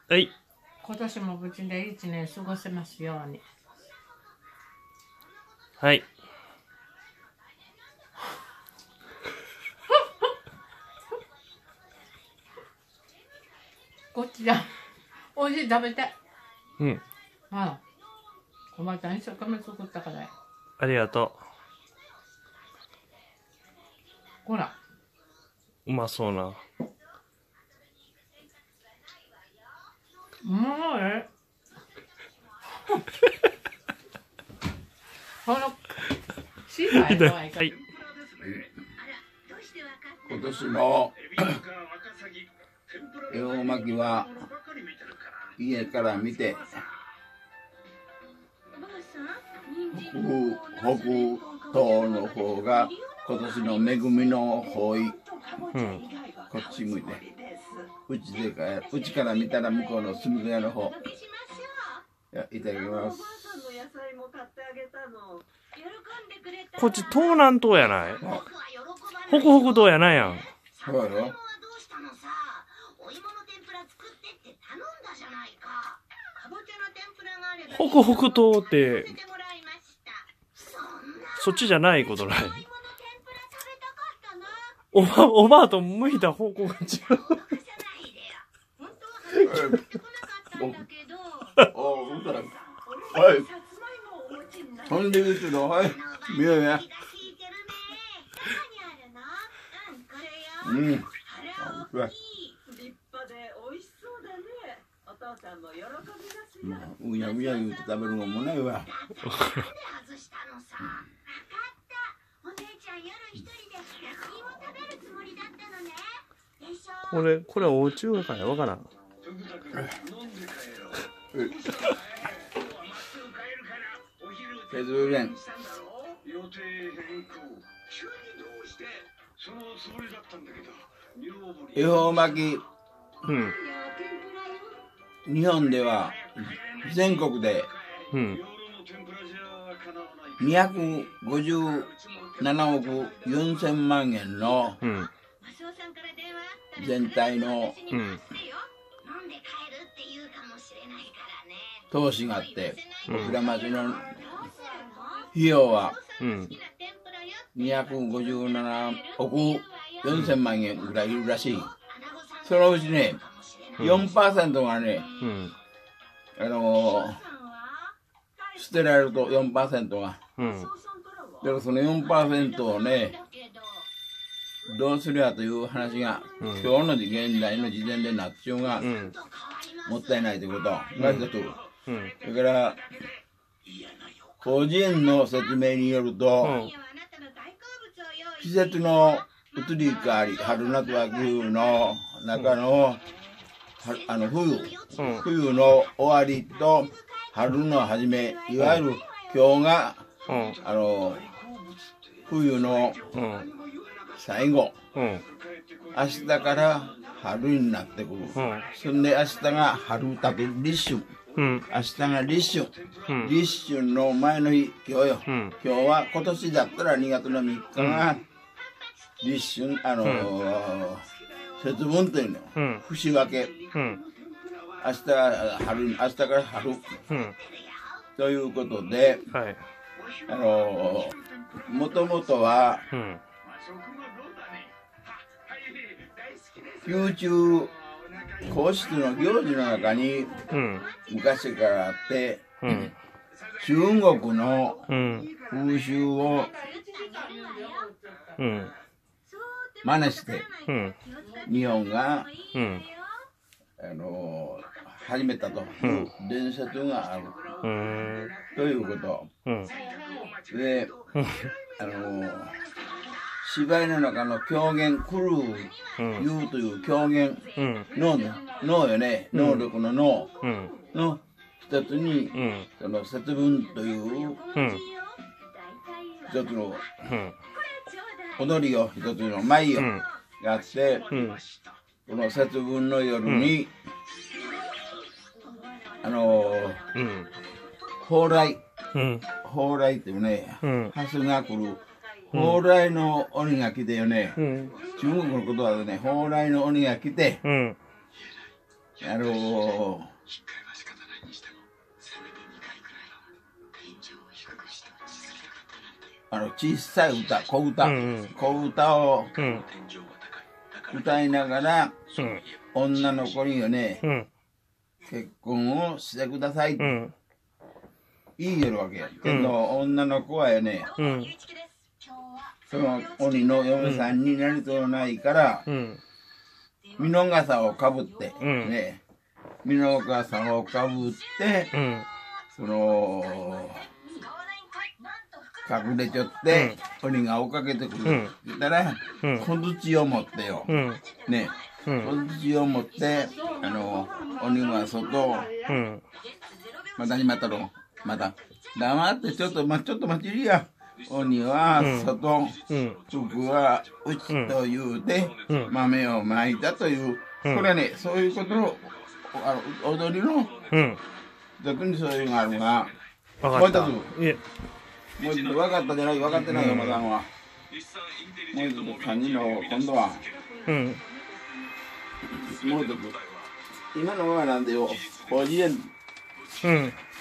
はい。 今年も無事で1年過ごせますように。 はい。 こっちだ。おいしい、食べて。 うん。 ああ。おばあちゃん一生懸命作ったから。 ありがとほら。 う。うまそうな。 もうこのシーバーやはい。 今年の恵方巻きは家から見て北東の方が今年の恵みの方位、こっち向いてうちから見たら向こうの隅田の方。いただきます。 こっち東南東やない。北北東やないやん。 そうやろ。 北北東ってそっちじゃないことない。おばあと向いた方向が違う。 はい。飛んでるけど、はい。見ようや。うん。立派で美味しそうだね。お父さんも喜びますよ。うやうや言うて食べるのもないわ。 これお中華かやわからん。 手作りん。恵方巻き。日本では全国で257億4000万円の全体の投資があって、倉町の費用は257億4000万円ぐらいいるらしい。そのうちね、4% がね、捨てられると 4% が。でもその 4% をね、どうするやという話が、今日の現代の時点でなっちゅうが、もったいないということが一つ。それから、個人の説明によると、季節の移り変わり、春夏秋の中の冬の終わりと春の初め、いわゆる今日が冬の最後、明日から春になってくる。そんで明日が春たく立春。明日が立春。立春の前の日、今日よ。今日は今年だったら2月の3日が立春、節分というの、節分け。明日から春。ということで、もともとは、宮中皇室の行事の中に、昔からあって、中国の風習を真似して、日本が始めたという伝説があるということ。で、芝居の中の狂言、狂う言うという狂言、脳よね、能力の脳の一つに、その節分という一つの踊りを、一つの舞をやって、この節分の夜に、蓬莱っていうね、蓮が来る。蓬莱の鬼が来てよね、中国の言葉でね、蓬莱の鬼が来て、 小さい歌、小歌、小歌を歌いながら、女の子によね、結婚をしてくださいって言いよるわけや。けど、女の子はよね、その鬼の嫁さんになりとうないから、身の笠をかぶって、ね、身の笠をかぶって、その、隠れちゃって、鬼が追っかけてくる。言ったら、小槌を持ってよ。ね、小槌を持って、鬼は外、またにまたろ、また。黙ってちょっと待ちりや。鬼は外、福は内と言うて、豆をまいたという、これね、そういうことの、踊りの、俗にそういうのがあるが、 分かった。 もう一度分かったじゃない、分かってないよ、まだんは。もう一度、漢字の、今度は、もう一度、今のままなんでよ、法事園。